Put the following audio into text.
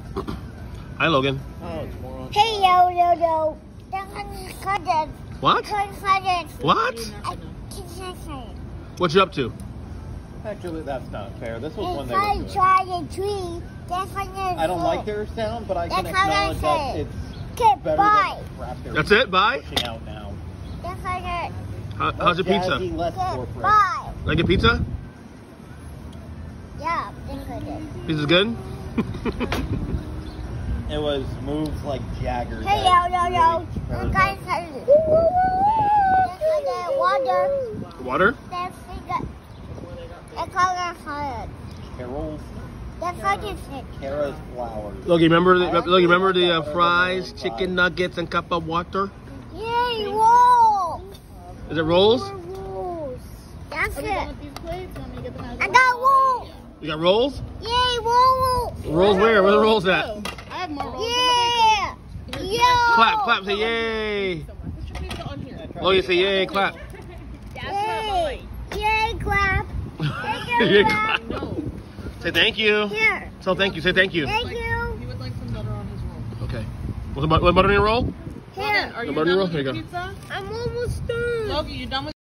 Hi, Logan. Oh, it's more on. Hey, yo. That's my cousin. What? Cousin. What? I can't say it. What you up to? Actually, that's not fair. This was when If they were I good. try a tree, that's what I don't like their sound, but I can That's how I acknowledge say that it. it's Okay, better bye. than the crap they're That's it? Bye? pushing out now. That's what it. How's your pizza? Jazzy, less Okay, corporate. bye. Like a pizza? Yeah, that's what it is. Pizza's good? It was moves like Jagger. Hey, yo. You guys have it. That's what it water. Water? That's what it. That's how it. Carol's That's what it is. Kara's flowers. Logan, remember the fries, chicken nuggets, and cup of water? Yay, roll. Is it rolls? Rolls. That's Are we done it. with these plates? Want me to get them out? I got rolls. You got rolls? Yay, roll. Rolls where? Where are the rolls at? Oh, I have more rolls. Yeah. Yo. Clap, say yay. Put your pizza on here. Logan, say yay, clap. That's my boy. Yay, clap. Yay, clap. clap. No. Say thank you. Here. So thank you, say thank you. Thank you. He would like some butter on his roll. Okay. What butter in your roll? Here. Are The you butter done roll? with There your you go. pizza? I'm almost done. Logan, you done with